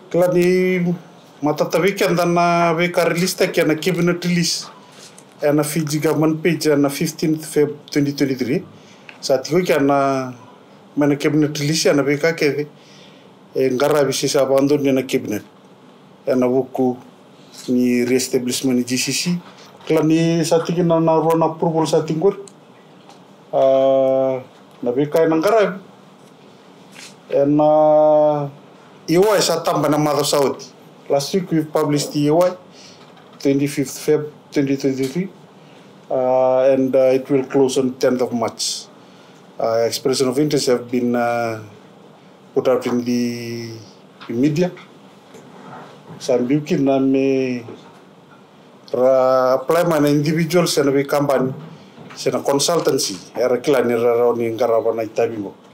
Klani matatawik and then wake a release take and a cabinet release and a Fiji government page and a 15th Feb 2023. Satiwik and a cabinet release and a wake a cave and Garavis is abandoned in a cabinet and a woku ni re-establishment GCC. Klani satikin na run approval satingur na wake and Garab and EY Satamba na Mother South. Last week we published the EY, 25th Feb 2023, and it will close on 10th of March. Expression of interest have been put out in the media. Some people may apply my individuals and we company, a consultancy, a recliner around in Garabana Itabimo.